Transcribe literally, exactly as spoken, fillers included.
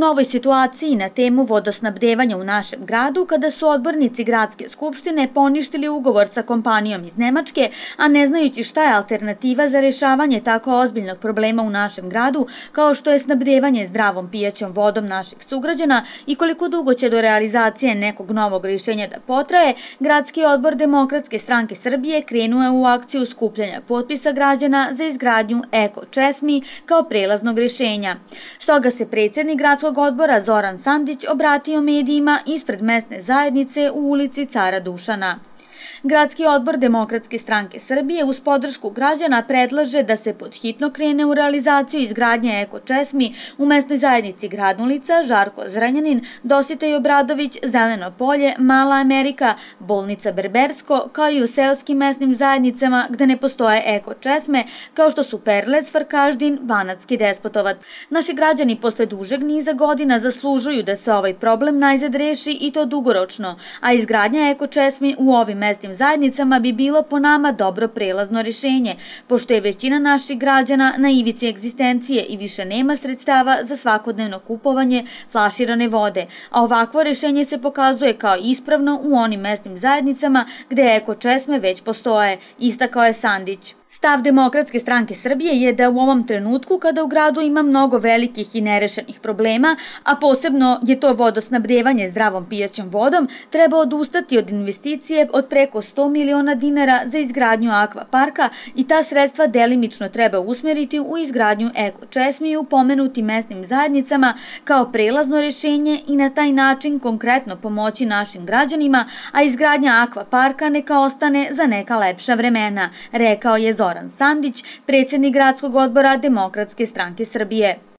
novoj situaciji na temu vodosnabdevanja u našem gradu kada su odbornici gradske skupštine poništili ugovor sa kompanijom iz Nemačke, a ne znajući šta je alternativa za rešavanje tako ozbiljnog problema u našem gradu kao što je snabdevanje zdravom pijaćom vodom naših sugrađana i koliko dugo će do realizacije nekog novog rješenja da potraje, Gradski odbor Demokratske stranke Srbije krenuo je u akciju skupljanja potpisa građana za izgradnju eko česmi kao prelaznog rješenja. Stoga se predsjednik Gradskog odbora Zoran Sandić obratio medijima ispred mesne zajednice u ulici Cara Dušana. Gradski odbor Demokratske stranke Srbije uz podršku građana predlaže da se podhitno krene u realizaciju izgradnje eko česmi u mesnoj zajednici Gradnulica, Žarko Zrenjanin, Dositej Obradović, Zeleno polje, Mala Amerika, Bolnica Berbersko, kao i u seoskim mesnim zajednicama gde ne postoje eko česme, kao što su Perlez, Farkaždin, Banatski Despotovac. Naši građani posle dužeg niza godina zaslužuju da se ovaj problem najzad reši i to dugoročno, a izgradnja eko česmi u ovim mesnim zajednicama bi bilo po nama dobro prelazno rješenje, pošto je većina naših građana na ivici egzistencije i više nema sredstava za svakodnevno kupovanje flaširane vode, a ovakvo rješenje se pokazuje kao ispravno u onim mesnim zajednicama gde eko česme već postoje, istakao je Sandić. Stav Demokratske stranke Srbije je da u ovom trenutku, kada u gradu ima mnogo velikih i nerešenih problema, a posebno je to vodosnabdevanje zdravom pijaćom vodom, treba odustati od investicije od preko sto miliona dinara za izgradnju akvaparka i ta sredstva delimično treba usmeriti u izgradnju eko česmi u pomenutim mesnim zajednicama kao prelazno rješenje i na taj način konkretno pomoći našim građanima, a izgradnja akvaparka neka ostane za neka lepša vremena, rekao je Zoran Sandić, predsjednik Gradskog odbora Demokratske stranke Srbije.